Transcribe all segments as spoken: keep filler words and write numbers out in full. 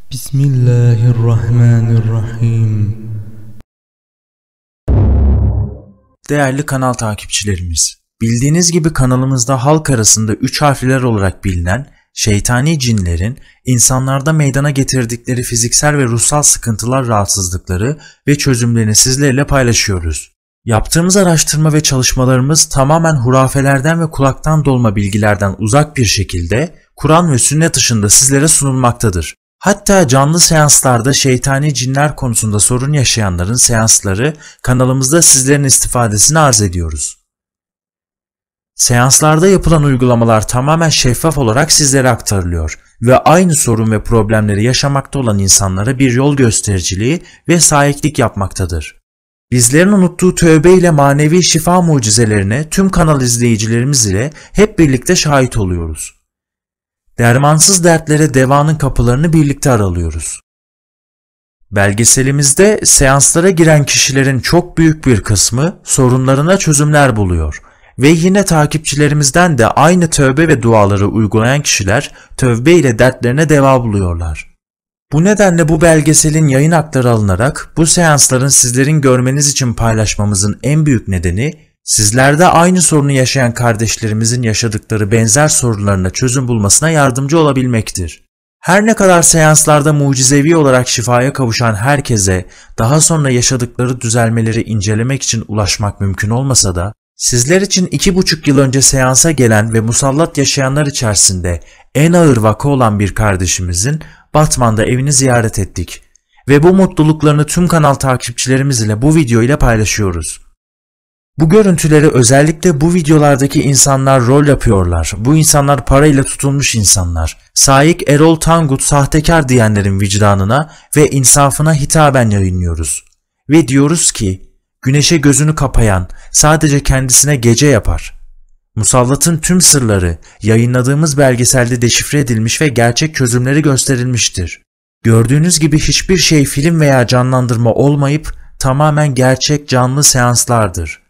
Bismillahirrahmanirrahim. Değerli kanal takipçilerimiz, bildiğiniz gibi kanalımızda halk arasında üç harfler olarak bilinen şeytani cinlerin insanlarda meydana getirdikleri fiziksel ve ruhsal sıkıntılar, rahatsızlıkları ve çözümlerini sizlerle paylaşıyoruz. Yaptığımız araştırma ve çalışmalarımız tamamen hurafelerden ve kulaktan dolma bilgilerden uzak bir şekilde Kur'an ve sünnet dışında sizlere sunulmaktadır. Hatta canlı seanslarda şeytani cinler konusunda sorun yaşayanların seansları kanalımızda sizlerin istifadesini arz ediyoruz. Seanslarda yapılan uygulamalar tamamen şeffaf olarak sizlere aktarılıyor ve aynı sorun ve problemleri yaşamakta olan insanlara bir yol göstericiliği ve sahiplik yapmaktadır. Bizlerin unuttuğu tövbe ile manevi şifa mucizelerine tüm kanal izleyicilerimiz ile hep birlikte şahit oluyoruz. Dermansız dertlere devanın kapılarını birlikte aralıyoruz. Belgeselimizde seanslara giren kişilerin çok büyük bir kısmı sorunlarına çözümler buluyor ve yine takipçilerimizden de aynı tövbe ve duaları uygulayan kişiler tövbe ile dertlerine deva buluyorlar. Bu nedenle bu belgeselin yayın hakları alınarak bu seansların sizlerin görmeniz için paylaşmamızın en büyük nedeni, sizlerde aynı sorunu yaşayan kardeşlerimizin yaşadıkları benzer sorunlarına çözüm bulmasına yardımcı olabilmektir. Her ne kadar seanslarda mucizevi olarak şifaya kavuşan herkese daha sonra yaşadıkları düzelmeleri incelemek için ulaşmak mümkün olmasa da, sizler için iki buçuk yıl önce seansa gelen ve musallat yaşayanlar içerisinde en ağır vaka olan bir kardeşimizin Batman'da evini ziyaret ettik ve bu mutluluklarını tüm kanal takipçilerimiz ile bu video ile paylaşıyoruz. Bu görüntüleri özellikle bu videolardaki insanlar rol yapıyorlar. Bu insanlar parayla tutulmuş insanlar. Saik Erol Tangut sahtekar diyenlerin vicdanına ve insafına hitaben yayınlıyoruz. Ve diyoruz ki, güneşe gözünü kapayan sadece kendisine gece yapar. Musallatın tüm sırları yayınladığımız belgeselde deşifre edilmiş ve gerçek çözümleri gösterilmiştir. Gördüğünüz gibi hiçbir şey film veya canlandırma olmayıp tamamen gerçek canlı seanslardır.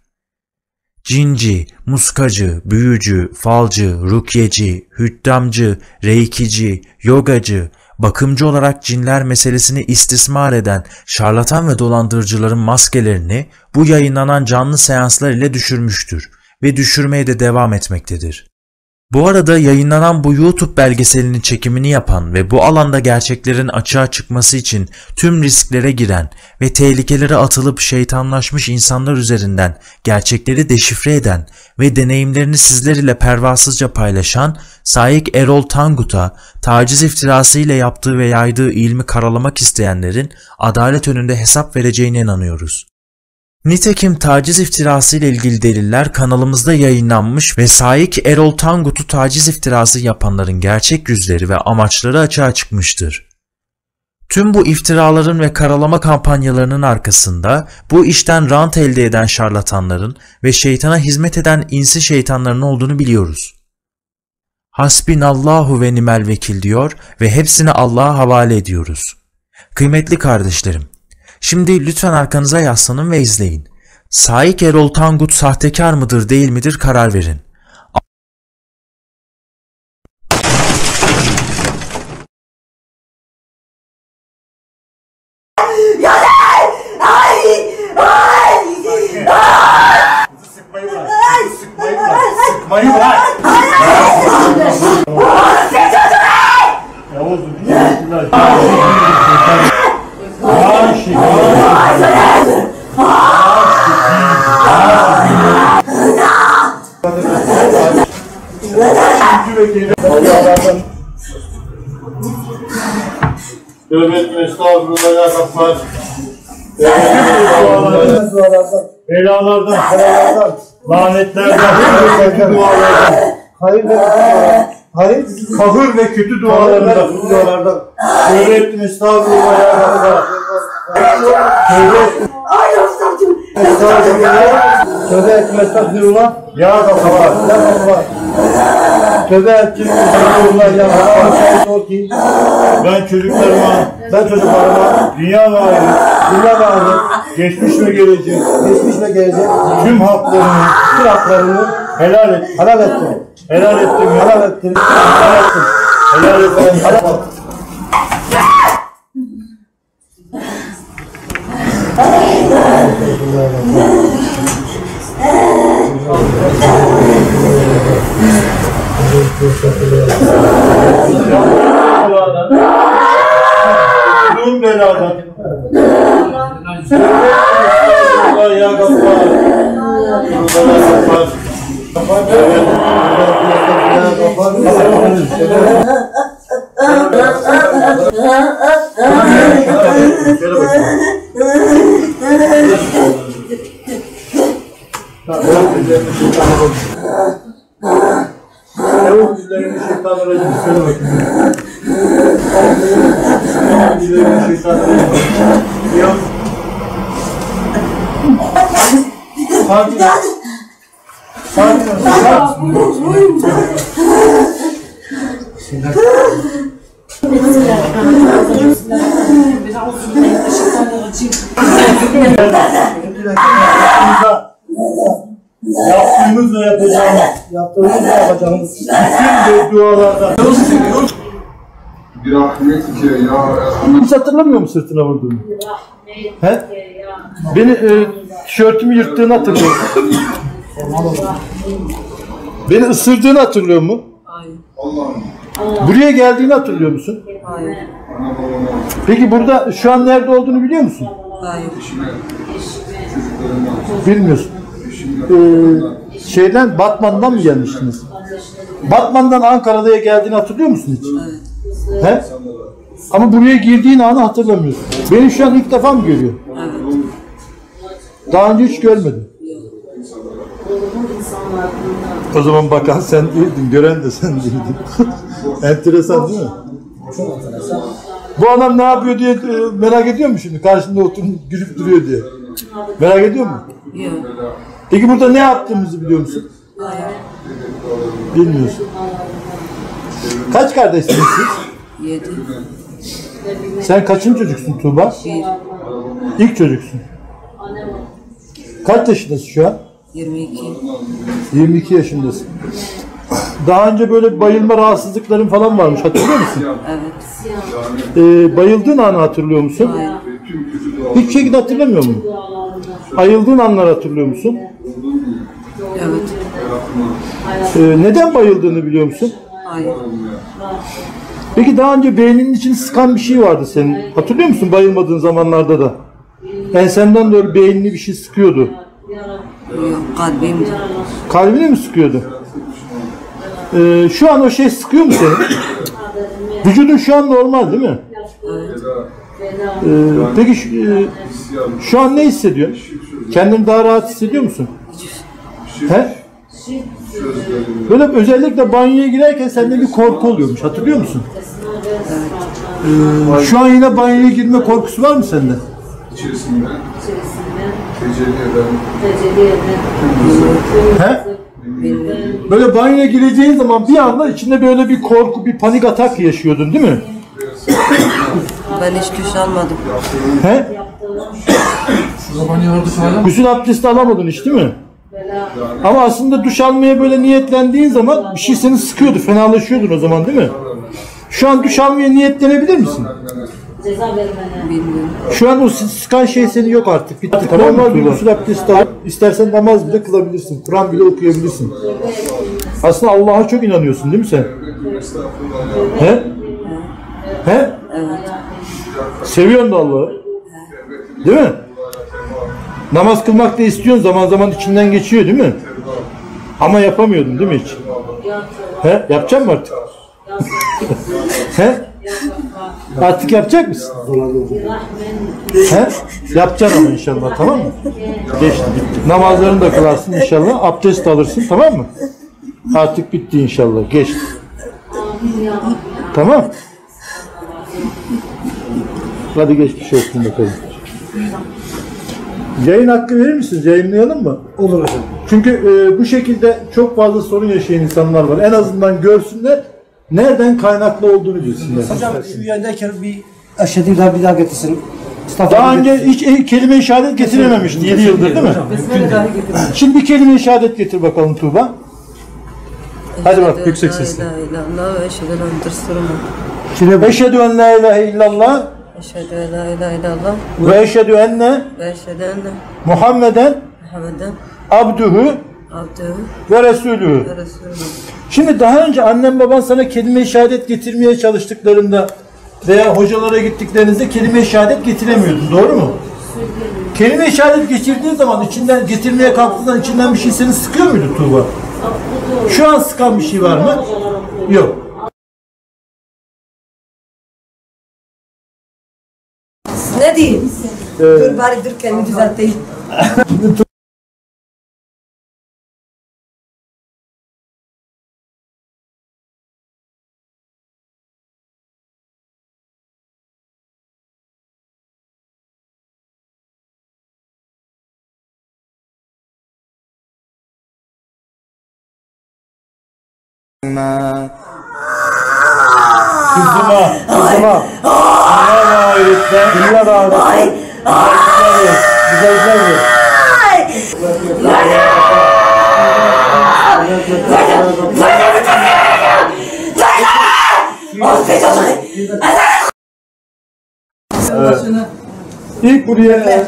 Cinci, muskacı, büyücü, falcı, rukyeci, hüddamcı, reikici, yogacı, bakımcı olarak cinler meselesini istismar eden şarlatan ve dolandırıcıların maskelerini bu yayınlanan canlı seanslar ile düşürmüştür ve düşürmeye de devam etmektedir. Bu arada yayınlanan bu YouTube belgeselinin çekimini yapan ve bu alanda gerçeklerin açığa çıkması için tüm risklere giren ve tehlikelere atılıp şeytanlaşmış insanlar üzerinden gerçekleri deşifre eden ve deneyimlerini sizler ile pervasızca paylaşan Saik Erol Tangut'a taciz iftirası ile yaptığı ve yaydığı ilmi karalamak isteyenlerin adalet önünde hesap vereceğine inanıyoruz. Nitekim taciz iftirası ile ilgili deliller kanalımızda yayınlanmış ve Saik Erol Tangut'u taciz iftirası yapanların gerçek yüzleri ve amaçları açığa çıkmıştır. Tüm bu iftiraların ve karalama kampanyalarının arkasında bu işten rant elde eden şarlatanların ve şeytana hizmet eden insi şeytanların olduğunu biliyoruz. Hasbinallahu ve nimel vekil diyor ve hepsini Allah'a havale ediyoruz. Kıymetli kardeşlerim, şimdi lütfen arkanıza yaslanın ve izleyin. Saik Erol Tangut sahtekar mıdır değil midir karar verin. Sıkmayı bırak. Sıkmayı bırak. Sıkmayı bırak. Yavuz Tövbe etme, estağfurullah ya Gaffar. Belalardan, belalardan, lanetlerden, dualardan, hayır ve hayır, kahır ve kötü dualardan, dualardan. Tövbe etme, estağfurullah ya Gaffar. Tövbe etme. Tövbe etme, estağfurullah ya Gaffar. Ya Gaffar. Tövbe etme, estağfurullah ya Gaffar. Ben çocuklarıma, ben çocuklarıma dünya ve ahiret, dünya ve ahiret, geçmiş ve gelecek, geçmiş ve gelecek tüm haklarını, tüm haklarını helal et, helal ettim, helal ettim, helal ettim, helal ettim, helal ettim, helal ettim. beladan. Allah ya Gaffar. Allah Gaffar. Evet. Ya Gaffar. Euzubillahimineşşeytanirracim. Söyle bakayım. Euzubillahimineşşeytanirracim. Yok. Sakin ol. Sakin ol. Sakin ol. Yaptığımız ve yapacağımız, yaptığımız ve yapacağımız bütün dualarda. Bir rahmetike ya. Hiç hatırlamıyor musun sırtına vurduğunu? He? Beni e, tişörtümü yırttığını hatırlıyor musun? Beni ısırdığını hatırlıyor mu? Hayır. Buraya geldiğini hatırlıyor musun? Hayır. Peki burada şu an nerede olduğunu biliyor musun? Hayır. Bilmiyorsun. Ee, şeyden Batman'dan mı gelmiştiniz? Batman'dan Ankara'ya geldiğini hatırlıyor musun hiç? Evet. He? Ama buraya girdiğin anı hatırlamıyorsun. Beni şu an ilk defa mı görüyor? Evet. Daha önce hiç görmedim. O zaman bakan sen değildin, gören de sen değildin. Enteresan değil mi? Çok enteresan. Bu adam ne yapıyor diye e, merak ediyor mu şimdi? Karşında oturup gülüp duruyor diye. Merak ediyor mu? Yok. Peki burada ne yaptığımızı biliyor musun? Hayır. Bilmiyorsun. Kaç kardeşsiniz siz? Yedi. Sen kaçıncı çocuksun Tuğba? Bir. İlk çocuksun. Kaç yaşındasın şu an? Yirmi iki. yirmi iki yaşındasın. Daha önce böyle bayılma rahatsızlıkların falan varmış. Hatırlıyor musun? Evet. Ee, bayıldığın anı hatırlıyor musun? Hayır. Hiçbir şekilde hatırlamıyor musun? Ayıldığın anları hatırlıyor musun? Evet. Ee, neden bayıldığını biliyor musun? Hayır. Peki daha önce beyninin içini sıkan bir şey vardı senin. Hatırlıyor musun bayılmadığın zamanlarda da? Ensenden doğru beynini bir şey sıkıyordu. Yok. Kalbimdi. Kalbini mi sıkıyordu? Ee, şu an o şey sıkıyor mu seni? Vücudun şu an normal değil mi? Evet. Ee, peki şu, e, şu an ne hissediyorsun? Kendini daha rahat hissediyor musun? He? Böyle özellikle banyoya girerken sende bir korku oluyormuş. Hatırlıyor musun? Ee, şu an yine banyoya girme korkusu var mı sende? İçerisinde tecelli eden He? Böyle banyoya gireceğin zaman bir anda içinde böyle bir korku, bir panik atak yaşıyordun değil mi? Ben hiç güç almadım. He? Gusül abdesti alamadın hiç değil mi? Ama aslında duş almaya böyle niyetlendiğin zaman bir şey seni sıkıyordu, fenalaşıyordun o zaman değil mi? Şu an duş almaya niyetlenebilir misin? Bilmiyorum. Şu an o sıkan şey senin yok artık. Bitti. Normal bir gusül abdesti al. İstersen namaz bile kılabilirsin. Kur'an bile okuyabilirsin. Aslında Allah'a çok inanıyorsun değil mi sen? He? He? Evet. Seviyorsun da Allah'ı. Değil mi? Namaz kılmak da istiyorsun. Zaman zaman içinden geçiyor değil mi? Ama yapamıyordun değil mi hiç? He? Yapacak mısın artık? He? Artık yapacak mısın? He? Yapacaksın ama inşallah, tamam mı? Geçti, bitti. Namazlarını da kılarsın inşallah. Abdest alırsın, tamam mı? Artık bitti inşallah. Geçti. Tamam. Hadi geçmiş olsun bakalım. Yayın hakkı verir misiniz? Yayınlayalım mı? Olur hocam. Çünkü e, bu şekilde çok fazla sorun yaşayan insanlar var. En azından görsünler, nereden kaynaklı olduğunu bilsinler. Hocam şu yerdeyken bir eşhedü daha bir daha getirsin. Daha önce hiç e, kelime-i şehadet getirememişti yedi yıldır değil mi? Şimdi bir kelime-i şehadet getir bakalım Tuğba. Hadi bak yüksek sesle. Eşhedü en la ilahe illallah Eşhedü en la ilahe illallah ve eşhedü enne ve eşhedü enne Muhammeden Muhammeden abduhu abdühü ve resulühü. ve resulühü. Şimdi daha önce annem baban sana kelime-i şehadet getirmeye çalıştıklarında veya hocalara gittiklerinizde kelime-i şehadet getiremiyordun. Doğru mu? Kelime-i şehadet geçirdiğin zaman içinden getirmeye kalktığında içinden bir şey seni sıkıyor muydu Tuğba? Şu an sıkan bir şey var mı? Yok. Ne diyeyim? Ee, Dur bari dur kendimi düzelteyim. Kızıma, kızıma. Dünya ve ahiretten, dünya ve ahiretten güzellikler ver. Evet. İlk buraya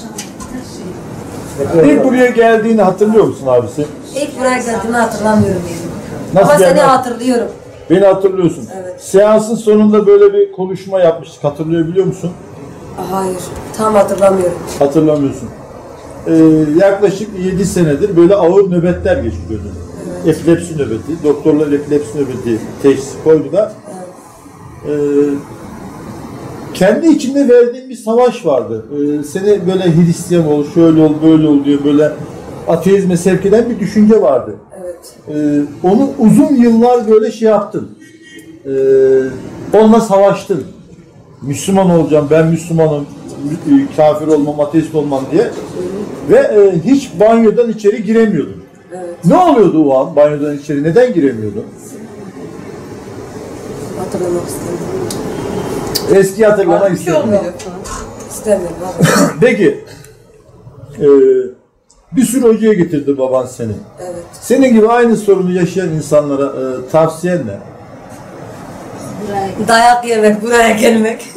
ilk buraya geldiğini hatırlıyor musun abisi? İlk buraya geldiğimi hatırlamıyorum. Nasıl Ama seni geldi? hatırlıyorum. Beni hatırlıyorsun. Evet. Seansın sonunda böyle bir konuşma yapmıştık. Hatırlayabiliyor musun? Hayır, tam hatırlamıyorum. Hatırlamıyorsun. Ee, yaklaşık yedi senedir böyle ağır nöbetler geçiriyordun. Evet. Epilepsi nöbeti. Doktorlar epilepsi nöbeti teşhisi koydular. Evet. Ee, kendi içinde verdiğin bir savaş vardı. Ee, seni böyle Hristiyan ol, şöyle ol, böyle ol diye böyle ateizme sevk eden bir düşünce vardı. Evet. Ee, onu uzun yıllar böyle şey yaptın. Ee, onunla savaştın. Müslüman olacağım, ben Müslümanım, kafir olmam, ateist olmam diye. Ve e, hiç banyodan içeri giremiyordun. Evet. Ne oluyordu o an banyodan içeri? Neden giremiyordun? Hatırlamak istemiyorum. Eski hatırlamak istedim. İstemiyorum. Peki, e, bir sürü hocaya getirdi baban seni. Evet. Senin gibi aynı sorunu yaşayan insanlara e, tavsiyen ne? Dayak yemek, buraya gelmek.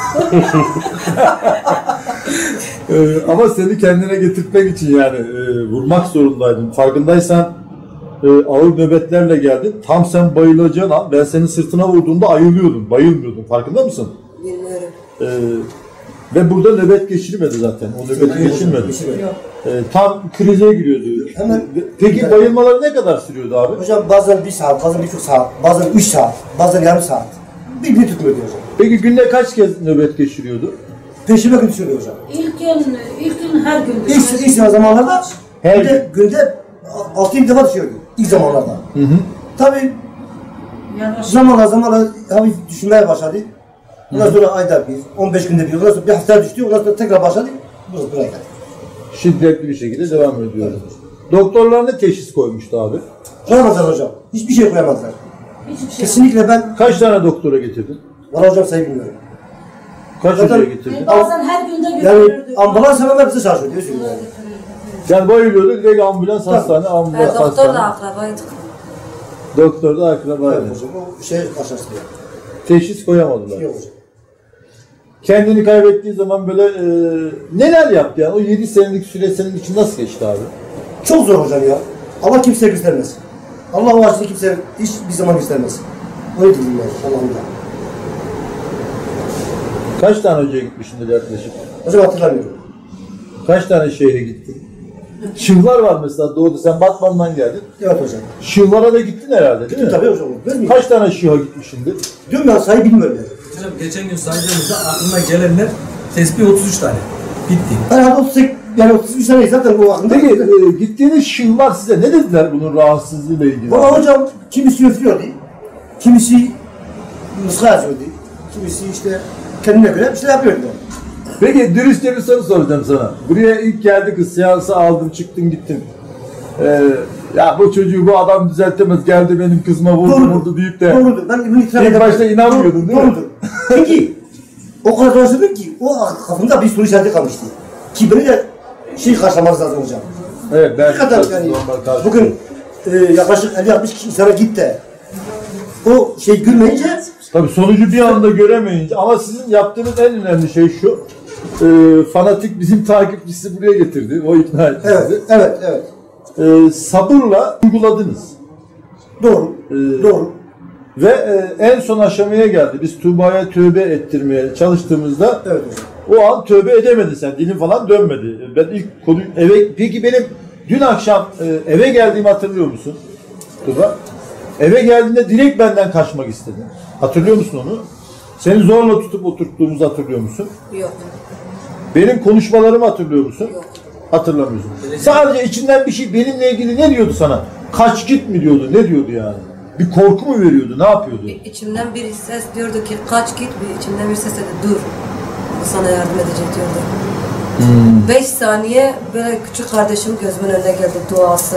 Ee, ama seni kendine getirtmek için yani e, vurmak zorundaydın. Farkındaysan e, ağır nöbetlerle geldin. Tam sen bayılacağın an ben senin sırtına vurduğumda ayılıyordun, bayılmıyordun. Farkında mısın? Bilmiyorum. Ee, ve burada nöbet geçirmedi zaten. O nöbeti geçirmedi. Ee, tam krize giriyordu. Hemen- Peki bayılmaları ne kadar sürüyordu abi? Hocam bazen bir saat, bazen bir buçuk saat, bazen üç saat, bazen yarım saat. Birbirini tutmuyor hocam. Peki günde kaç kez nöbet geçiriyordu? Peşime gün sürüyor hocam. İlk gün, ilk gün her gün. İlk, ilk zamanlarda Her günde, günde altı yedi defa düşüyordu. İlk zamanlarda. Hı hı. Tabii Yavaş. zamanla zamanla hafif düşünmeye başladı. Ondan sonra ayda bir, on beş günde bir, ondan sonra bir hafta düştü, ondan sonra tekrar başladı. Buraya buraya geldi. Şiddetli bir şekilde devam ediyordu. Doktorlar ne teşhis koymuştu abi? Koyamazlar hocam. Hiçbir şey koyamazlar. Hiçbir şey. Kesinlikle ben, Kaç tane doktora getirdin? valla hocam sayı bilmiyorum. Kaç Zaten- hocaya getirdin? Bazen her günde Yani götürürdü. ambulans hemen bize çalışıyor diyorsun yani. Yani bayılıyordu direkt ambulans hastane, Ben ambulans doktorla hastane. akrabaydık. Doktor da akrabaydı. Evet hocam, o şey karşılaştırıyor. Teşhis koyamadılar. Yok hocam. Kendini kaybettiği zaman böyle e, neler yaptı yani? O yedi senelik süre senin için nasıl geçti abi? Çok zor hocam ya. Allah kimseye göstermez. Allah o acını kimseye hiçbir zaman göstermez. Öyle diyeyim ben Allah'ımda. Kaç tane hocaya gitmişsindir yaklaşık? Hocam hatırlamıyorum. Kaç tane şehre gittin? Şıhlar var mesela doğuda. Sen Batman'dan geldin. Evet hocam. Şıhlara da gittin herhalde değil mi? Tabii hocam. Değil mi? Kaç tane şıha gitmişsindir? Diyorum ben sayı bilmiyorum yani. Hocam geçen gün saydığımızda aklına gelenler tesbih otuz üç tane. Bitti. Herhalde otuz sekiz, yani otuz üç tane zaten bu aklımda. Peki e, gittiğiniz şıhlar size ne dediler bunun rahatsızlığıyla ilgili? Valla hocam kimisi üflüyordu. Kimisi mıska yazıyordu. Kimisi işte kendine göre bir şey yapıyordu. Peki dürüstçe bir soru soracağım sana. Buraya ilk geldi kız seansı aldın çıktın gittin. Ee, ya bu çocuğu bu adam düzeltemez geldi benim kızıma vurdu Doğrudur. vurdu deyip de Doğrudur. Ben bunu itiraf İlk ederim. başta inanmıyordun değil mi? Doğrudur. Çünkü o kadar dolaştırdım ki o kafamda bir soru işareti kalmıştı. Ki beni de şey karşılamanız lazım hocam. evet ben Ne kadar yani normal karşı- bugün e, yaklaşık elli altmış kişi insana git de o şey gülmeyince Tabii sonucu bir anda göremeyince ama sizin yaptığınız en önemli şey şu. E, fanatik bizim takipçisi buraya getirdi. O ikna etti evet sizi. evet evet E, sabırla uyguladınız. doğru Ee, doğru Ve e, en son aşamaya geldi. Biz Tuğba'ya tövbe ettirmeye çalıştığımızda Evet. o an tövbe edemedin sen. Dilin falan dönmedi. Ben ilk konuyu eve... Peki benim dün akşam e, eve geldiğimi hatırlıyor musun Tuğba? Eve geldiğinde direkt benden kaçmak istedin. Hatırlıyor musun onu? Seni zorla tutup oturttuğumuzu hatırlıyor musun? Yok. Benim konuşmalarımı hatırlıyor musun? Yok. Hatırlamıyorsun. Sadece içinden bir şey benimle ilgili ne diyordu sana? Kaç git mi diyordu? Ne diyordu yani? Bir korku mu veriyordu? Ne yapıyordu? İçimden bir ses diyordu ki kaç git, bir içimden bir ses dedi dur. O sana yardım edecek diyordu. Hmm. Beş saniye böyle küçük kardeşim gözümün önüne geldi duası.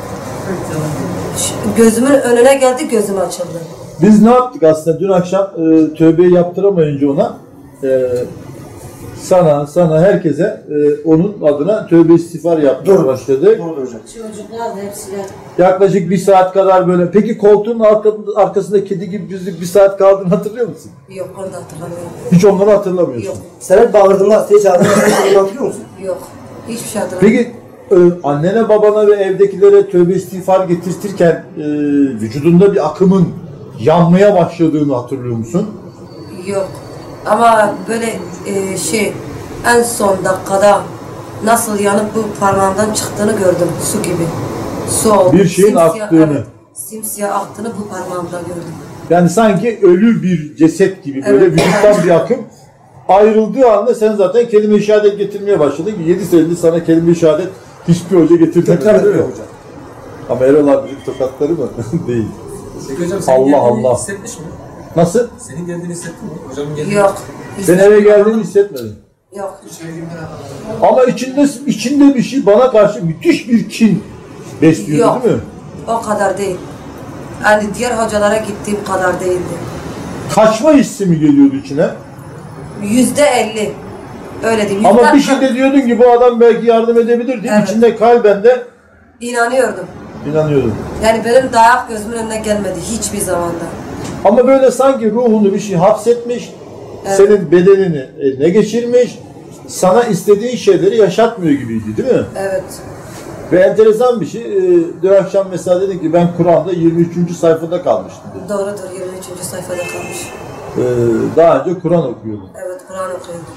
Gözümün önüne geldi, gözüm açıldı. Biz ne yaptık aslında? Dün akşam e, tövbeyi yaptıramayınca ona e, sana, sana herkese e, onun adına tövbe istiğfar yapmaya başladık. Doğru hocam. Çocuklar da hepsiyle. Yaklaşık bir saat kadar böyle. Peki koltuğun arka, arkasında kedi gibi düzlük bir saat kaldığını hatırlıyor musun? Yok, onu da hatırlamıyorum. Hiç onları hatırlamıyorsun. Yok, Sen hep bağırdığında, seni çağırdığında seni hatırlıyor musun? yok. Hiçbir şey hatırlamıyorum. Peki e, annene babana ve evdekilere tövbe istiğfar getirtirken e, vücudunda bir akımın yanmaya başladığını hatırlıyor musun? Yok. Ama böyle e, şey, en son dakikada nasıl yanıp bu parmağımdan çıktığını gördüm, su gibi. Su oldu. Bir şeyin aktığını. Evet, simsiyah aktığını bu parmağımda gördüm. Yani sanki ölü bir ceset gibi böyle Evet. vücuttan bir akım ayrıldığı anda sen zaten kelime-i şehadet getirmeye başladın. yedi senedir sana kelime-i şehadet hiçbir hoca getirmedi. Tekrar değil mi? ediyor hocam. Ama Erol abinin tokatları mı? Değil. Peki hocam senin Allah geldiğini Allah. hissetmiş mi? Nasıl? Senin geldiğini hissettin mi? Hocamın geldiğini. Yok. Sen eve geldiğini hissetmedin. Yok. Ama içinde içinde bir şey bana karşı müthiş bir kin besliyordu Yok. değil mi? O kadar değil. Yani diğer hocalara gittiğim kadar değildi. Kaçma hissi mi geliyordu içine? Yüzde elli. Öyle diyeyim. Ama Yüzden bir şey de diyordun ki bu adam belki yardım edebilir diye Evet. içinde kalben de inanıyordum. inanıyordun. Yani benim dayak gözümün önüne gelmedi hiçbir zamanda. Ama böyle sanki ruhunu bir şey hapsetmiş, Evet. senin bedenini eline geçirmiş, sana istediğin şeyleri yaşatmıyor gibiydi değil mi? Evet. Ve enteresan bir şey, e, dün akşam mesela dedin ki ben Kur'an'da yirmi üçüncü sayfada kalmıştım dedi. Doğrudur, yirmi üçüncü sayfada kalmış. E, daha önce Kur'an okuyordum. Evet, Kur'an okuyordum.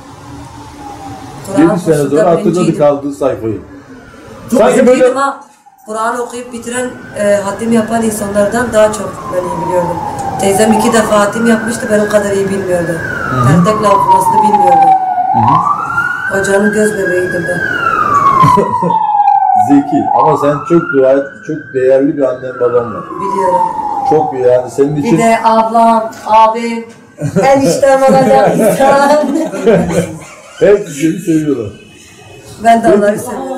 yedi sene kursunda sonra hatırladık birinciydim. kaldığı sayfayı. Çok Sanki böyle üzüldüm ha. Kur'an okuyup bitiren, e, hatim yapan insanlardan daha çok ben iyi biliyordum. Teyzem iki defa hatim yapmıştı, ben o kadar iyi bilmiyordu. Tertekle okumasını bilmiyordu. Hocanın göz bebeğiydim ben. zeki ama sen çok dua et, çok değerli bir annen baban var. Biliyorum. Çok iyi yani senin için. Bir de ablam, abim, eniştem olacak insan. Hepsi seni seviyorlar. Ben de onları seviyorum.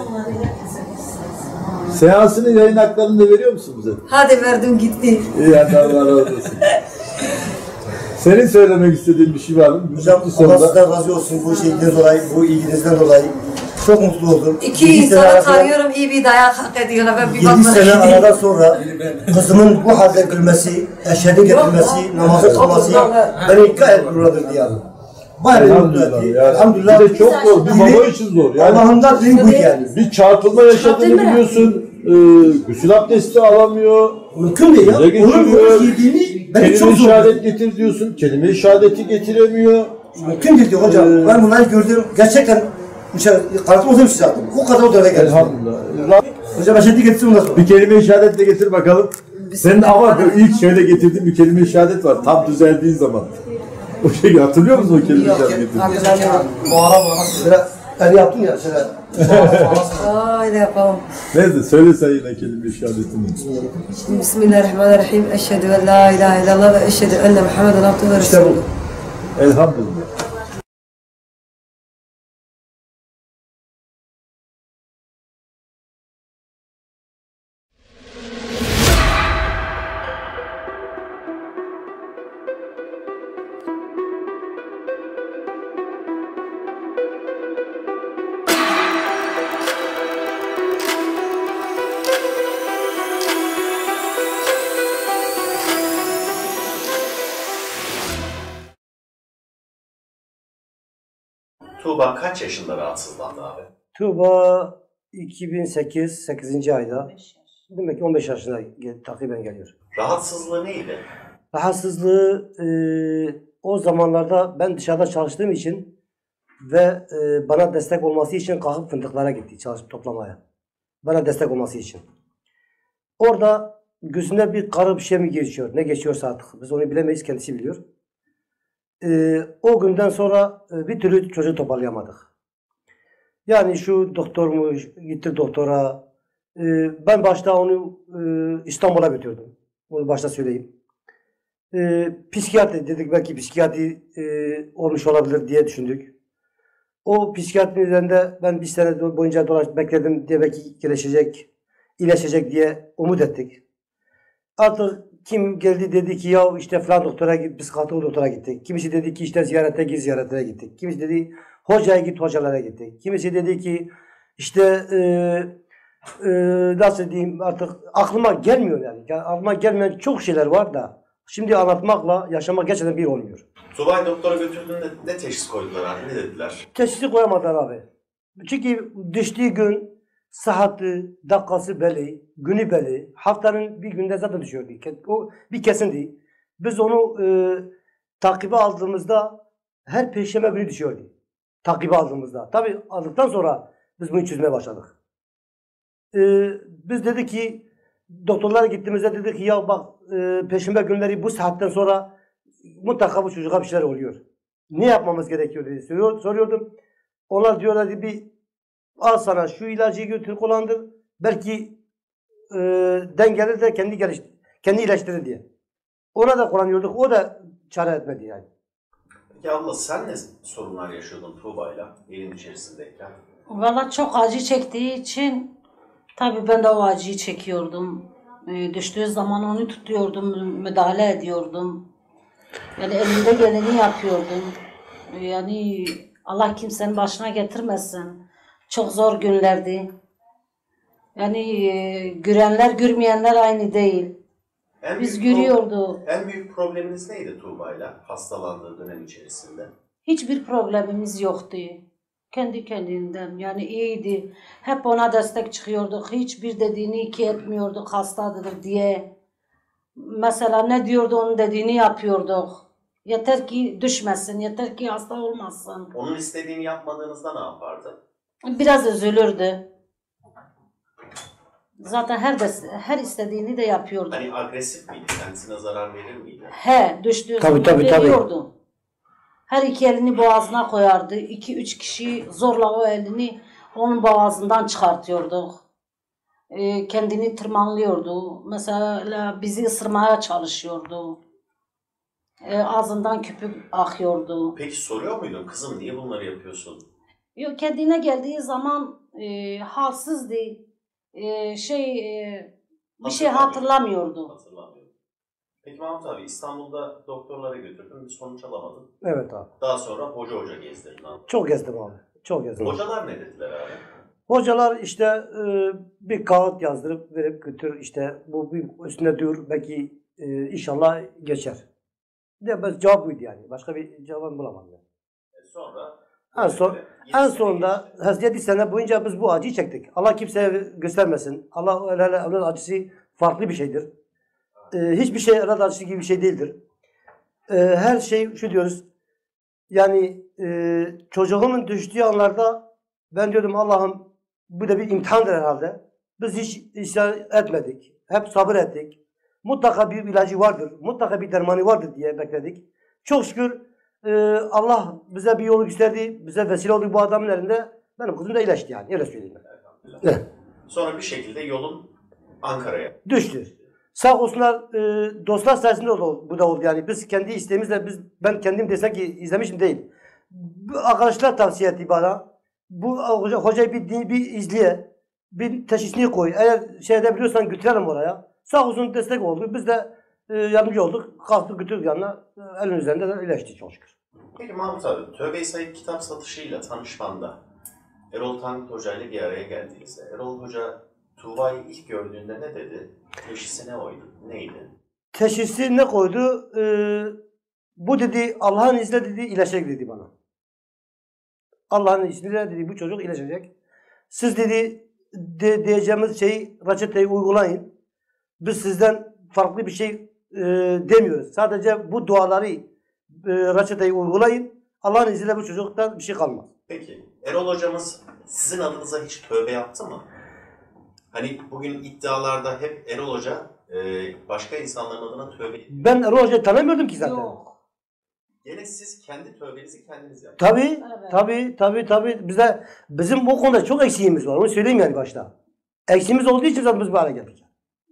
Seansının yayın haklarını da veriyor musun bize? Hadi verdim gitti. İyi hadi Allah razı olsun. Senin söylemek istediğin bir şey var mı? Hocam Bu Allah soruda- sizden razı olsun bu şeyden dolayı, bu ilginizden dolayı. Çok mutlu oldum. İki Yedi sene insanı arada- tanıyorum, iyi bir dayak hak ediyorlar. Ben bir Yedi bakmadım. sene aradan sonra kızımın bu halde gülmesi, eşhedin getirmesi, namazı kılması beni gayet gururlandırdı yani. Bayağı beni mutlu Elhamdülillah. etti. Yani Elhamdülillah. bir de çok zor. Bir baba için zor. Yani Allah'ımdan diyeyim bu yani. bir çarpılma yaşadığını biliyorsun. E, gusül abdesti alamıyor. Mümkün değil ya. Bize Onun geçiriyor. bunu girdiğini beni çok Kelime-i zor. şehadet getir diyorsun. Kelime-i şehadeti getiremiyor. Mümkün değil diyor hocam. Ee, Ben bunları gördüm. Gerçekten kanatım olsam size attım. O kadar o derece geldi. Elhamdülillah. Rab- Hocam eşhedin getirsin ondan sonra. Bir kelime-i şehadet de getir bakalım. Senin ama ilk şöyle getirdiğin bir kelime-i şehadet var. Tam düzeldiğin zaman. O şeyi hatırlıyor musun o kelime-i Yok, şehadet getirdiğini? hatırlamıyorum. Bağıra bağıra. Şöyle el yaptım ya şöyle. Aa, öyle yapalım. Neyse söyle sen yine kelime-i şehadetini. Şimdi Bismillahirrahmanirrahim. Eşhedü en la ilahe illallah ve eşhedü enne Muhammeden abdühü ve İşte bu. resulühü. Elhamdülillah. Tuğba kaç yaşında rahatsızlandı abi? Tuğba iki bin sekiz sekizinci ayda. Demek ki on beş yaşına gel, takriben geliyor. Rahatsızlığı neydi? Rahatsızlığı e, o zamanlarda ben dışarıda çalıştığım için ve e, bana destek olması için kalkıp fındıklara gitti çalışıp toplamaya. Bana destek olması için. Orada gözüne bir karı bir şey mi geçiyor? Ne geçiyorsa artık. Biz onu bilemeyiz. Kendisi biliyor. E, o günden sonra e, bir türlü çocuğu toparlayamadık. Yani şu doktormuş, gitti doktora. E, ben başta onu e, İstanbul'a götürdüm. Onu başta söyleyeyim. E, psikiyatri dedik, belki psikiyatri e, olmuş olabilir diye düşündük. O psikiyatrinin üzerinde ben bir sene boyunca dolaş bekledim diye, belki gelişecek, iyileşecek diye umut ettik. Artık kim geldi dedi ki ya işte falan doktora git, psikiyatri doktora gittik. Kimisi dedi ki işte ziyarete git, ziyaretlere gittik. Kimisi dedi hocaya git, hocalara gittik. Kimisi dedi ki işte e, e, nasıl diyeyim, artık aklıma gelmiyor yani. yani. Aklıma gelmeyen çok şeyler var da şimdi anlatmakla yaşamak gerçekten bir olmuyor. Tubay doktora götürdüğünde ne teşhis koydular abi, ne dediler? Teşhisi koyamadılar abi. Çünkü düştüğü gün saati, dakikası belli, günü belli. Haftanın bir günde zaten düşüyordu. O bir kesindi. Biz onu e, takibe aldığımızda her perşembe günü düşüyordu. Takibe aldığımızda. Tabii aldıktan sonra biz bunu çözmeye başladık. E, biz dedik ki doktorlara gittiğimizde dedik ki ya bak e, perşembe günleri bu saatten sonra mutlaka bu çocuğa bir şeyler oluyor. Ne yapmamız gerekiyor diye soruyor, soruyordum. Onlar diyorlardı bir al sana şu ilacı götür kullandır. Belki e, dengelir de kendi geliştir, kendi iyileştirir diye. Ona da kullanıyorduk. O da çare etmedi yani. Peki abla sen ne sorunlar yaşıyordun Tuğba'yla evin içerisindeyken? Valla çok acı çektiği için tabii ben de o acıyı çekiyordum. E, düştüğü zaman onu tutuyordum, müdahale ediyordum. Yani elimde geleni yapıyordum. E, yani Allah kimsenin başına getirmesin. Çok zor günlerdi. Yani e, görenler görmeyenler aynı değil. En Biz büyük görüyordu. pro- En büyük probleminiz neydi Tuğba'yla hastalandığı dönem içerisinde? Hiçbir problemimiz yoktu. Kendi kendinden yani iyiydi. Hep ona destek çıkıyorduk. Hiçbir dediğini iki etmiyorduk hastadır diye. Mesela ne diyordu onun dediğini yapıyorduk. Yeter ki düşmesin, yeter ki hasta olmasın. Onun istediğini yapmadığınızda ne yapardı? Biraz üzülürdü. Zaten her des her istediğini de yapıyordu. Hani agresif miydi? Kendisine zarar verir miydi? He, düştüğü Tabii, zaman tabii, tabii. veriyordu. Her iki elini boğazına koyardı. İki üç kişi zorla o elini onun boğazından çıkartıyorduk. Ee, kendini tırmanlıyordu. Mesela bizi ısırmaya çalışıyordu. Ee, ağzından köpük akıyordu. Peki soruyor muydun kızım niye bunları yapıyorsun? Yok, kendine geldiği zaman e, halsizdi. E, şey e, bir şey hatırlamıyordu. Hatırlamıyorum. Peki Mahmut abi İstanbul'da doktorlara götürdün bir sonuç alamadın. Evet abi. Daha sonra hoca hoca gezdirdin abi. Çok gezdim abi. Çok gezdim. Hocalar ne dediler abi? Hocalar işte e, bir kağıt yazdırıp verip götür işte bu bir üstüne dur belki e, inşallah geçer. De ben cevap buydu yani. Başka bir cevap bulamadım. Yani. E sonra En son en sonunda yedi sene boyunca biz bu acıyı çektik. Allah kimseye göstermesin. Allah el ele evlat acısı farklı bir şeydir. Ee, hiçbir şey evlat acısı gibi bir şey değildir. Ee, her şey şu diyoruz. Yani e, çocuğumun düştüğü anlarda ben diyordum Allah'ım bu da bir imtihandır herhalde. Biz hiç isyan etmedik. Hep sabır ettik. Mutlaka bir ilacı vardır. Mutlaka bir dermanı vardır diye bekledik. Çok şükür e, Allah bize bir yolu gösterdi. Bize vesile oldu bu adamın elinde. Benim kızım da iyileşti yani. Öyle söyleyeyim ben. Evet. Sonra bir şekilde yolun Ankara'ya Düştü. Sağ olsunlar e, dostlar sayesinde oldu, bu da oldu yani. Biz kendi isteğimizle biz ben kendim desem ki izlemişim değil. Bu arkadaşlar tavsiye etti bana. Bu hoca, hocayı bir, bir izleye. Bir teşhisini koy. Eğer şey edebiliyorsan götürelim oraya. Sağ olsun destek oldu. Biz de e, yardımcı olduk. Kalktık götürdük yanına. E, elin üzerinde de iyileşti çok şükür. Peki Mahmut abi, Tövbe-i Said kitap satışıyla tanışmanda Erol Tankut Hoca ile bir araya geldiğinizde Erol Hoca Tuğba'yı ilk gördüğünde ne dedi? Teşhisi ne oydu? Neydi? Teşhisi ne koydu? Ee, bu dedi Allah'ın izniyle dedi iyileşecek dedi bana. Allah'ın izniyle dedi bu çocuk iyileşecek. Siz dedi de, diyeceğimiz şeyi reçeteyi uygulayın. Biz sizden farklı bir şey e, demiyoruz. Sadece bu duaları e, reçeteyi uygulayın. Allah'ın izniyle bu çocuktan bir şey kalmaz. Peki Erol hocamız sizin adınıza hiç tövbe yaptı mı? Hani bugün iddialarda hep Erol Hoca e, başka insanların adına tövbe ediyor. Ben Erol Hoca'yı tanımıyordum ki zaten. Yok. Gene siz kendi tövbenizi kendiniz yapın. Tabii, Evet. tabii, tabii, tabii. Bize, bizim bu konuda çok eksiğimiz var. Onu söyleyeyim yani başta. Eksiğimiz olduğu için zaten biz bu hale geldik.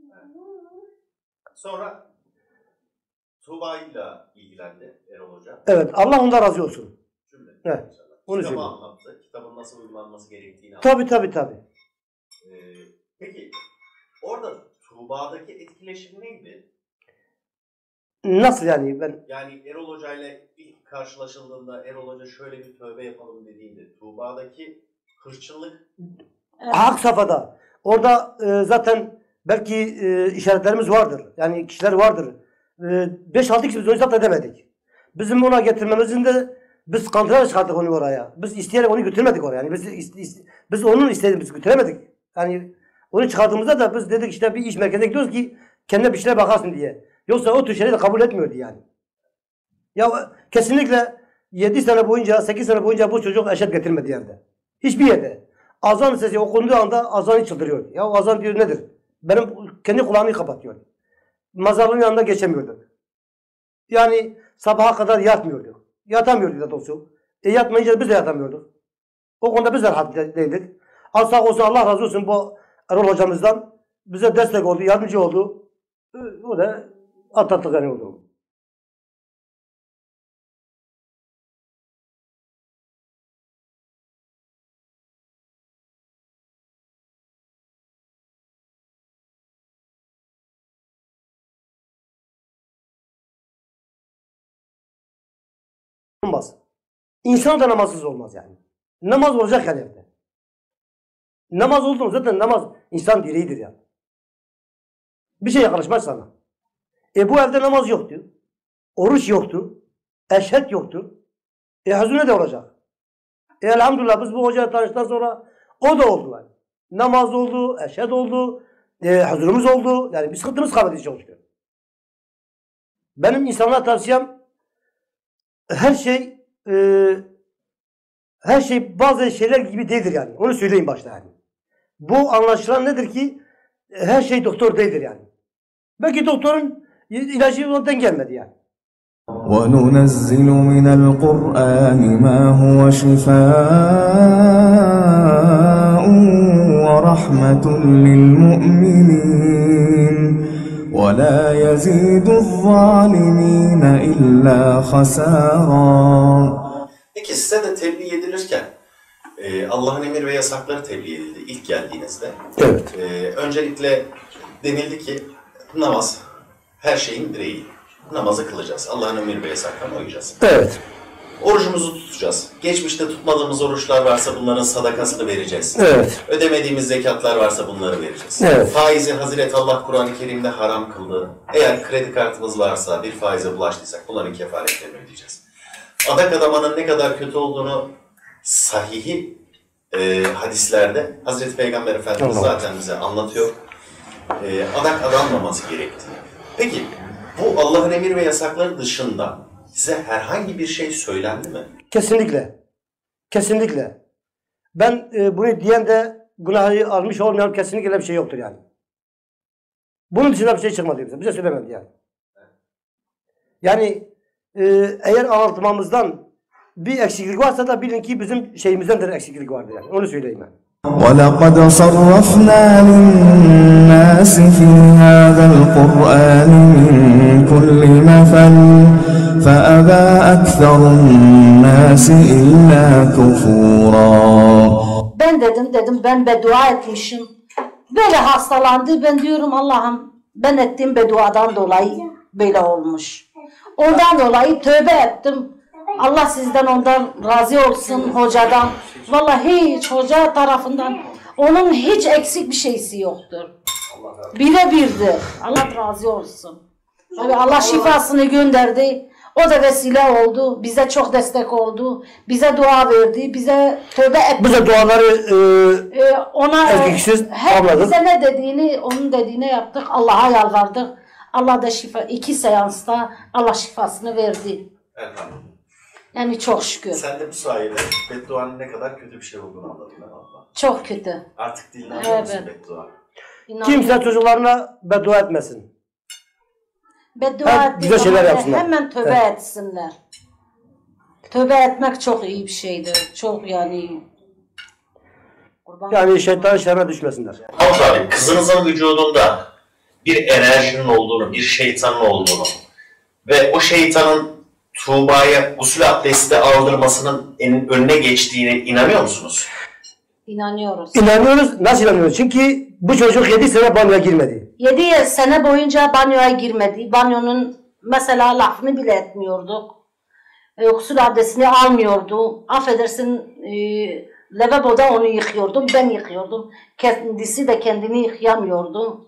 Sonra Tuğba ile ilgilendi Erol Hoca. Evet, Allah ondan razı olsun. Cümle. Evet, onu Kitabı söyleyeyim. anlattı. Kitabın nasıl uygulanması gerektiğini anlattı. Tabii, tabii, tabii. Ee, peki orada Tuğba'daki etkileşim neydi? Nasıl yani ben? Yani Erol Hoca ile ilk karşılaşıldığında Erol Hoca şöyle bir tövbe yapalım dediğinde Tuğba'daki hırçınlık Evet. Hak safhada. Orada e, zaten belki e, işaretlerimiz vardır. Yani kişiler vardır. beş altı kişi biz onu zapt edemedik. Bizim ona getirmemizin de biz kontrol çıkarttık onu oraya. Biz isteyerek onu götürmedik oraya. Yani biz, ist, ist, biz onun istediğimizi götüremedik. Yani onu çıkardığımızda da biz dedik işte bir iş merkezine gidiyoruz ki kendine bir şeyler bakarsın diye. Yoksa o tür şeyleri de kabul etmiyordu yani. Ya kesinlikle yedi sene boyunca, sekiz sene boyunca bu çocuk eşet getirmedi yerde. Hiçbir yerde. Azan sesi okunduğu anda azanı çıldırıyor. Ya azan diyor nedir? Benim kendi kulağını kapatıyor. Mazarlığın yanında geçemiyorduk. Yani sabaha kadar yatmıyorduk. Yatamıyorduk da doğrusu. E yatmayınca biz de yatamıyorduk. O konuda biz de rahat değildik. Az sağ olsun Allah razı olsun bu Erol hocamızdan. Bize destek oldu, yardımcı oldu. O da atlattık yani oldu. Olmaz. İnsan da namazsız olmaz yani. Namaz olacak yani evde. Namaz oldu mu zaten namaz insan direğidir yani. Bir şey yaklaşmaz sana. E bu evde namaz yoktu. Oruç yoktu. Eşhet yoktu. E hazine de olacak. E elhamdülillah biz bu hocayla tanıştıktan sonra o da oldu yani. Namaz oldu, eşhet oldu, e, huzurumuz oldu. Yani bir sıkıntımız kalmadı çok şükür. Benim insanlara tavsiyem her şey e, her şey bazı şeyler gibi değildir yani. Onu söyleyeyim başta yani. Bu anlaşılan nedir ki her şey doktor değildir yani. Belki doktorun ilacı ondan gelmedi yani. وَنُنَزِّلُ مِنَ الْقُرْآنِ مَا هُوَ شِفَاءٌ وَرَحْمَةٌ لِلْمُؤْمِنِينَ وَلَا يَزِيدُ الظَّالِمِينَ إِلَّا خَسَارًا. Peki size de tebliğ edilirken e, Allah'ın emir ve yasakları tebliğ edildi ilk geldiğinizde. Evet. E, öncelikle denildi ki namaz her şeyin direği. Namazı kılacağız. Allah'ın emir ve yasaklarına uyacağız. Evet. Orucumuzu tutacağız. Geçmişte tutmadığımız oruçlar varsa bunların sadakasını vereceğiz. Evet. Ödemediğimiz zekatlar varsa bunları vereceğiz. Evet. Faizi Hazreti Allah Kur'an-ı Kerim'de haram kıldı. Eğer kredi kartımız varsa bir faize bulaştıysak bunların kefaretlerini ödeyeceğiz. Adak adamanın ne kadar kötü olduğunu sahihi e, hadislerde Hazreti Peygamber Efendimiz Allah. zaten bize anlatıyor. E, adak adanmaması gerektiğini. Peki bu Allah'ın emir ve yasakları dışında size herhangi bir şey söylendi mi? Kesinlikle. Kesinlikle. Ben e, bunu diyen de günahı almış olmayan kesinlikle bir şey yoktur yani. Bunun dışında bir şey çıkmadı bize. Bize söylemedi yani. Yani e, eğer anlatmamızdan bir eksiklik varsa da bilin ki bizim şeyimizdendir eksiklik vardır yani. Onu söyleyeyim ben. وَلَقَدْ صَرَّفْنَا لِلنَّاسِ فِي هَذَا الْقُرْآنِ مِنْ كُلِّ مَثَلٍ فَأَبَى أَكْثَرُ النَّاسِ إِلَّا كُفُورًا. Ben dedim dedim ben beddua etmişim. Böyle hastalandı. Ben diyorum Allah'ım ben ettiğim bedduadan dolayı böyle olmuş. Ondan dolayı tövbe ettim. Allah sizden ondan razı olsun hocadan. Vallahi hiç hoca tarafından onun hiç eksik bir şeysi yoktur. Bire birdi. Allah razı olsun. Tabii Allah şifasını gönderdi. O da vesile oldu. Bize çok destek oldu. Bize dua verdi. Bize tövbe etti. Bize duaları e, Ee, ona erkeksiz hep abladım. bize ne dediğini onun dediğine yaptık. Allah'a yalvardık. Allah da şifa, iki seansta Allah şifasını verdi. Elhamdülillah. Yani çok şükür. Sen de bu sayede bedduanın ne kadar kötü bir şey olduğunu anladın Allah. Çok kötü. Artık dilini anlıyor musun Evet. beddua? Kimse çocuklarına beddua etmesin. Beddua Hep ettiği güzel şeyler zaman yapsınlar. hemen tövbe Evet. etsinler. Tövbe etmek çok iyi bir şeydir. Çok yani. Kurban Yani şeytan işlerine düşmesinler. Hamza abi, kızınızın vücudunda bir enerjinin olduğunu, bir şeytanın olduğunu ve o şeytanın Tuğba'ya gusül abdesti aldırmasının en- önüne geçtiğine inanıyor musunuz? inanıyoruz. İnanıyoruz. Nasıl inanıyoruz? Çünkü bu çocuk yedi sene banyoya girmedi. Yedi sene boyunca banyoya girmedi. Banyonun mesela lafını bile etmiyorduk. E, gusül abdestini almıyordu. Affedersin e, lavaboda onu yıkıyordum. Ben yıkıyordum. Kendisi de kendini yıkayamıyordu.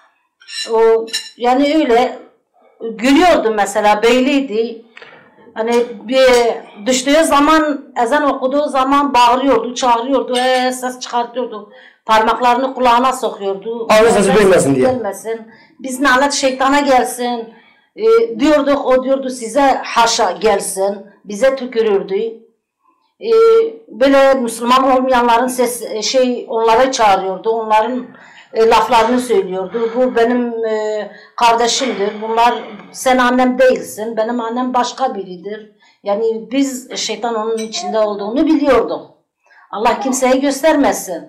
O, yani öyle gülüyordu mesela. Böyleydi. Hani bir düştüğü zaman, ezan okuduğu zaman bağırıyordu, çağırıyordu, ee, ses çıkartıyordu. Parmaklarını kulağına sokuyordu. Ağır sesi duymasın diye. Gelmesin. Biz nalet şeytana gelsin. E, diyorduk, o diyordu size haşa gelsin. Bize tükürürdü. E, böyle Müslüman olmayanların ses, şey onlara çağırıyordu. Onların e, laflarını söylüyordu. Bu benim e, kardeşimdir. Bunlar sen annem değilsin. Benim annem başka biridir. Yani biz şeytan onun içinde olduğunu biliyorduk. Allah kimseye göstermesin.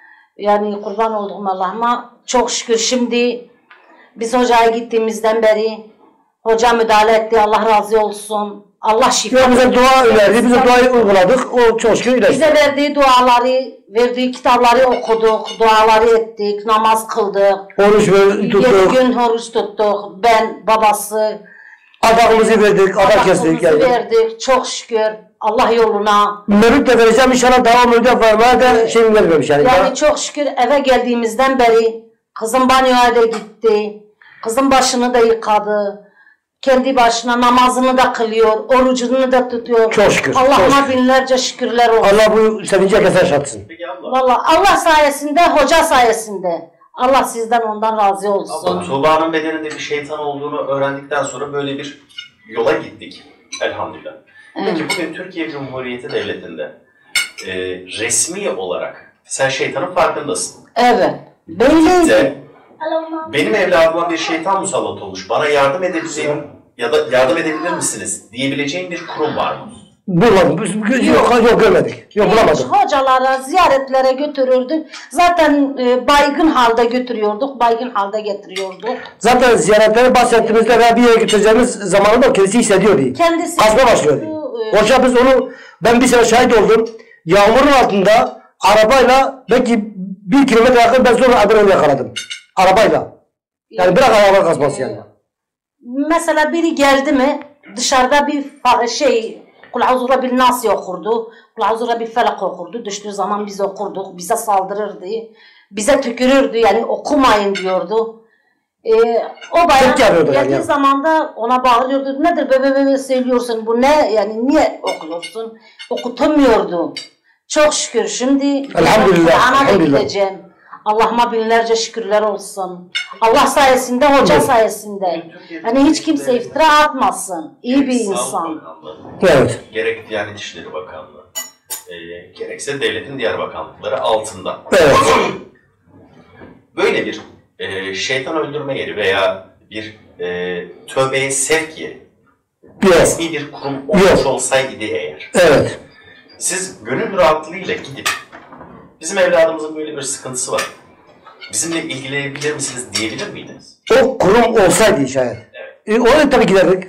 Yani kurban olduğum Allah'ıma çok şükür şimdi biz hocaya gittiğimizden beri hoca müdahale etti. Allah razı olsun. Allah şifa. Ya bize dua önerdi. Biz de duayı uyguladık. O çok şükür iyileşti. Bize verdiği duaları, verdiği kitapları okuduk, duaları ettik, namaz kıldık. Oruç ver- tuttuk. Yedi gün oruç tuttuk. Ben, babası. Adakımızı verdik. Adak kestik. adakımızı Yani. verdik. Çok şükür. Allah yoluna. Mevlüt de vereceğim inşallah devam edecek. Vermeye de şeyim vermemiş yani. Yani çok şükür eve geldiğimizden beri kızım banyoya da gitti. Kızım başını da yıkadı. Kendi başına namazını da kılıyor. Orucunu da tutuyor. Çok şükür, çok Allah'ıma şükür. binlerce şükürler olsun. Allah bu sevince keser şatsın. Peki abla, Vallahi Allah sayesinde, hoca sayesinde. Allah sizden ondan razı abla olsun. Tuğba'nın bedeninde bir şeytan olduğunu öğrendikten sonra böyle bir yola gittik. Elhamdülillah. Peki bugün Türkiye Cumhuriyeti Devleti'nde e, resmi olarak sen şeytanın farkındasın. Evet. Böyleydi. De, benim evladıma bir şeytan musallat olmuş. Bana yardım edebileceğim ya da yardım edebilir misiniz diyebileceğim bir kurum var mı? Bulmadım. Biz- Yok, yok görmedik. Yok bulamadık. Hocalara, ziyaretlere götürürdük. Zaten e, baygın halde götürüyorduk. Baygın halde getiriyorduk. Zaten ziyaretleri bahsettiğimizde veya bir yere götüreceğimiz zamanında kendisi hissediyordu. Kendisi Kasma başlıyordu. e, Hoca biz onu, ben bir sene şahit oldum. Yağmurun altında arabayla belki bir kilometre yakın ben sonra adını yakaladım. Arabayla. Yani bırak araba kasması yani. Mesela biri geldi mi dışarıda bir fa- şey Kul auzura bil nas okurdu. Kul auzura bil felak okurdu. Düştüğü zaman biz okurduk. Bize saldırırdı. Bize tükürürdü. Yani okumayın diyordu. Ee, o bayan Çok yarıyordu geldiği yani. zaman da ona bağırıyordu. Nedir bebe bebe söylüyorsun? Bu ne? Yani niye okuyorsun? Okutamıyordu. Çok şükür şimdi Elhamdülillah, Kur'an'a da elhamdülillah. gideceğim. Allah'ıma binlerce şükürler olsun. Allah sayesinde, hoca sayesinde. Yani hiç kimse iftira atmasın. İyi bir Sağlık insan. Bakanlığı, Evet. gerek Diyanet İşleri Bakanlığı, e, gerekse devletin diğer bakanlıkları altında. Evet. Böyle bir e, şeytan öldürme yeri veya bir e, tövbeye sevk yeri, Yok. resmi bir kurum olmuş Yok. olsaydı eğer, Evet. siz gönül rahatlığıyla gidip bizim evladımızın böyle bir sıkıntısı var, bizimle ilgilenebilir misiniz diyebilir miydiniz? O kurum olsaydı şayet. E, oraya tabii giderdik.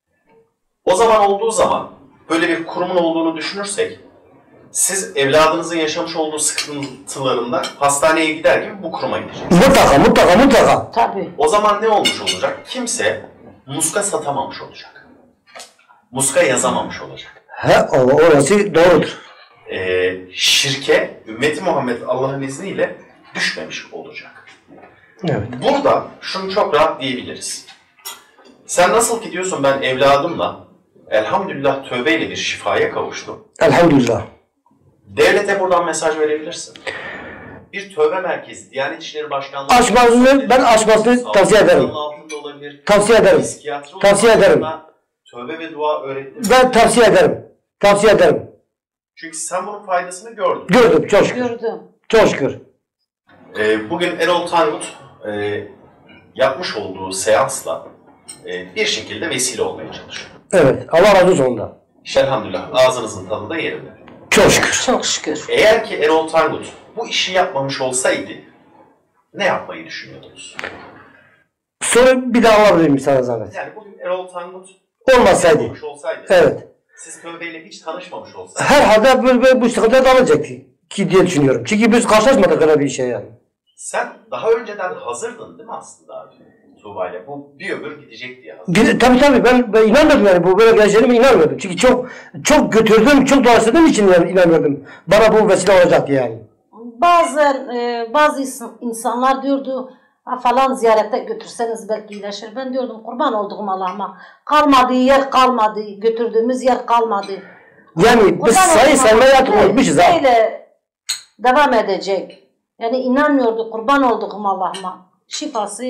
O zaman olduğu zaman böyle bir kurumun olduğunu düşünürsek, siz evladınızın yaşamış olduğu sıkıntılarında hastaneye gider gibi bu kuruma gideceksiniz. Mutlaka, mutlaka, mutlaka. Tabii. O zaman ne olmuş olacak? Kimse muska satamamış olacak. Muska yazamamış olacak. He, o- orası doğrudur. Ee, şirke, ümmeti Muhammed Allah'ın izniyle düşmemiş olacak. Evet. Burada şunu çok rahat diyebiliriz. Sen nasıl ki diyorsun ben evladımla elhamdülillah tövbeyle bir şifaya kavuştum. Elhamdülillah. Devlete buradan mesaj verebilirsin. bir tövbe merkezi, Diyanet İşleri Başkanlığı açmasını ben açmasını tavsiye ederim. Tavsiye ederim. Tavsiye ederim. Tövbe ve dua öğrettim. Ben tavsiye ederim. Tavsiye ederim. Çünkü sen bunun faydasını gördün. Gördüm, çok şükür. Gördüm. Çok şükür. Ee, bugün Erol Tangut e, yapmış olduğu seansla e, bir şekilde vesile olmaya çalışıyor. Evet, Allah razı olsun ondan. Elhamdülillah ağzınızın tadı da yerinde. Çok şükür. Çok şükür. Eğer ki Erol Tangut bu işi yapmamış olsaydı ne yapmayı düşünüyordunuz? Soru bir daha alabilir miyim sana zahmet? Yani bugün Erol Tangut olmasaydı. yapmamış olsaydı, evet. Siz tövbeyle hiç tanışmamış olsaydınız. Herhalde böyle, böyle bu sıkıntıya dalacaktı ki diye düşünüyorum. Çünkü biz karşılaşmadık öyle bir şey yani. Sen daha önceden hazırdın değil mi aslında abi? Tuğba'yla. Bu bir ömür gidecek diye hazırdın. Tabii tabii ben, ben inanmıyordum yani bu böyle geleceğime inanmıyordum. Çünkü çok çok götürdüm, çok doğaçladığım için yani inanmıyordum. Bana bu vesile olacaktı yani. Bazen e, bazı insanlar diyordu ha, falan ziyarete götürseniz belki iyileşir. Ben diyordum kurban olduğum Allah'ıma. Kalmadığı yer kalmadı, götürdüğümüz yer kalmadı. Yani biz sayı saymaya artık unutmuşuz ha. Böyle devam edecek. Yani inanmıyordu kurban olduğum Allah'ıma. Şifası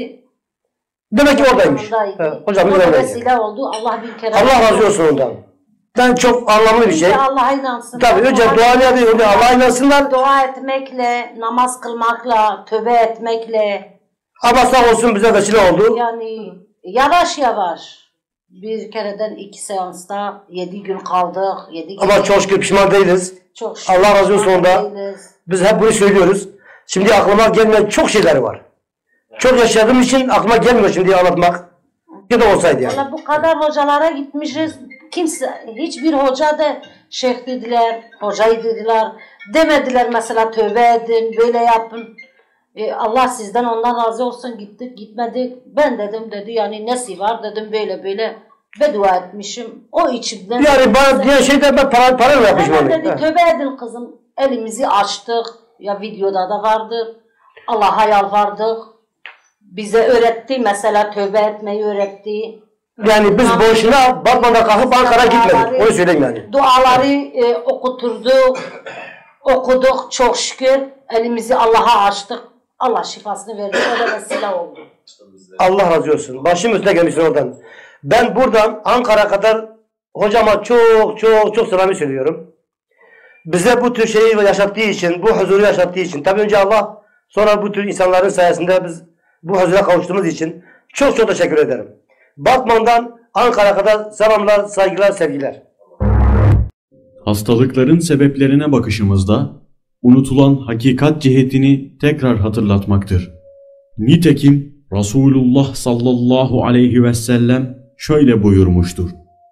demek ki oradaymış. Evet, hocam o oradaymış. vesile oldu. Allah bin kere. Allah razı olsun ondan. Ben çok anlamlı bir şey. Allah'a inansın. Tabii önce dua ne önce Allah'a inansınlar. Dua etmekle, namaz kılmakla, tövbe etmekle. Ama sağ olsun bize vesile oldu. Yani yavaş yavaş. Bir kereden iki seansta yedi gün kaldık. Yedi gün Ama çok şükür pişman değiliz. Çok şükür. Allah razı olsun ondan. Biz hep bunu söylüyoruz. Şimdi aklıma gelmeyen çok şeyler var. Çok yaşadığım için aklıma gelmiyor şimdi anlatmak. Ya da olsaydı yani. Vallahi bu kadar hocalara gitmişiz. Kimse, hiçbir hoca da şeyh dediler, hocayı dediler. Demediler mesela tövbe edin, böyle yapın. E, Allah sizden ondan razı olsun, gittik gitmedik. Ben dedim dedi yani nesi var dedim böyle böyle beddua etmişim. O içimden. Yani bana diye şeyde ben para para mı yapmışım onu? Dedi tövbe edin kızım. Elimizi açtık. Ya videoda da vardır. Allah'a yalvardık. Bize öğretti mesela tövbe etmeyi öğretti. Yani biz Namaz, boşuna Batman'da kalkıp Ankara gitmedik. Onu söyleyeyim yani. Duaları e, okuturduk. Okuduk çok şükür. Elimizi Allah'a açtık. Allah şifasını verdi. O da vesile oldu. Allah razı olsun. Başım üstüne gelmişsin oradan. Ben buradan Ankara kadar hocama çok çok çok selamı söylüyorum. Bize bu tür şeyi yaşattığı için, bu huzuru yaşattığı için. Tabii önce Allah, sonra bu tür insanların sayesinde biz bu huzura kavuştuğumuz için çok çok teşekkür ederim. Batman'dan Ankara kadar selamlar, saygılar, sevgiler. Hastalıkların sebeplerine bakışımızda unutulan hakikat cihetini tekrar hatırlatmaktır. Nitekim Resulullah sallallahu aleyhi ve sellem şöyle buyurmuştur.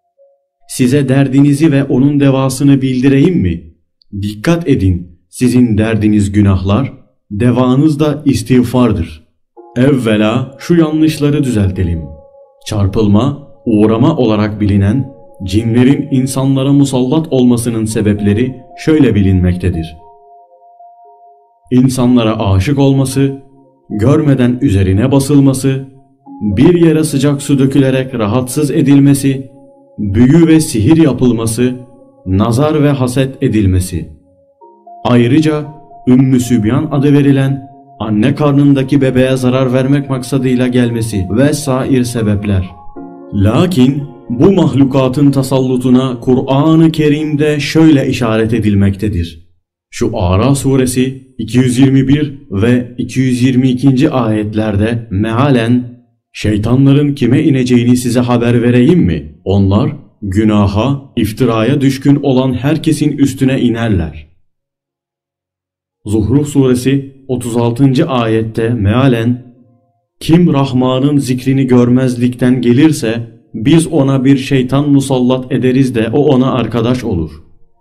Size derdinizi ve onun devasını bildireyim mi? Dikkat edin, sizin derdiniz günahlar, devanız da istiğfardır. Evvela şu yanlışları düzeltelim. Çarpılma, uğrama olarak bilinen cinlerin insanlara musallat olmasının sebepleri şöyle bilinmektedir. İnsanlara aşık olması, görmeden üzerine basılması, bir yere sıcak su dökülerek rahatsız edilmesi, büyü ve sihir yapılması, nazar ve haset edilmesi. Ayrıca Ümmü Sübyan adı verilen anne karnındaki bebeğe zarar vermek maksadıyla gelmesi ve sair sebepler. Lakin bu mahlukatın tasallutuna Kur'an-ı Kerim'de şöyle işaret edilmektedir. Şu Araf suresi iki yüz yirmi bir ve iki yüz yirmi iki. ayetlerde mealen şeytanların kime ineceğini size haber vereyim mi? Onlar günaha, iftiraya düşkün olan herkesin üstüne inerler. Zuhruf suresi otuz altıncı. ayette mealen kim Rahman'ın zikrini görmezlikten gelirse biz ona bir şeytan musallat ederiz de o ona arkadaş olur.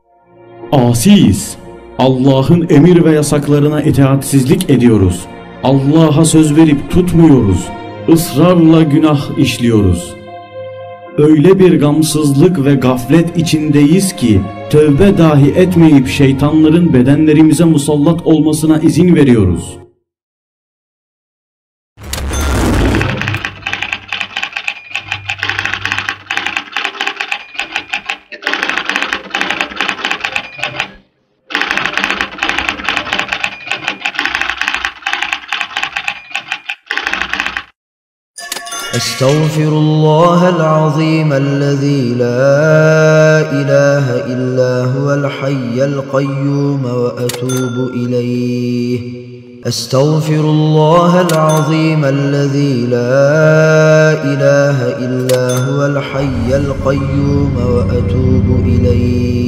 Asiyiz. Allah'ın emir ve yasaklarına itaatsizlik ediyoruz. Allah'a söz verip tutmuyoruz. Israrla günah işliyoruz. Öyle bir gamsızlık ve gaflet içindeyiz ki tövbe dahi etmeyip şeytanların bedenlerimize musallat olmasına izin veriyoruz. أستغفر الله العظيم الذي لا إله إلا هو الحي القيوم وأتوب إليه أستغفر الله العظيم الذي لا إله إلا هو الحي القيوم وأتوب إليه